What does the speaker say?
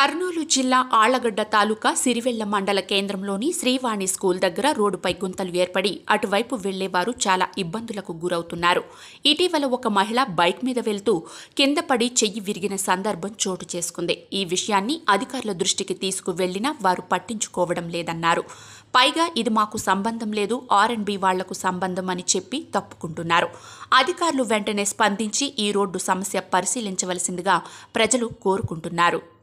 కర్నూలు జిల్లా ఆళ్లగడ్డ తాలూకా సిరివెళ్ల మండల కేంద్రంలోని శ్రీవాణి స్కూల్ దగ్గర రోడ్డుపై గుంతలు ఏర్పడి అటువైపు వెళ్లేవారు చాలా ఇబ్బందులకు గురవుతున్నారు. ఇటీవల ఒక మహిళ బైక్ మీద వెళ్తూ కింద పడి చెయ్యి విరిగిన సందర్భం చోటు చేసుకుంది. ఈ విషయాన్ని అధికారుల దృష్టికి తీసుకువెళ్లినా వారు పట్టించుకోవడం లేదన్నారు. పైగా ఇది మాకు సంబంధం లేదు, R&B వాళ్లకు సంబంధం అని చెప్పి తప్పుకుంటున్నారు. అధికారులు వెంటనే స్పందించి ఈ రోడ్డు సమస్య పరిశీలించవలసిందిగా ప్రజలు కోరుకుంటున్నారు.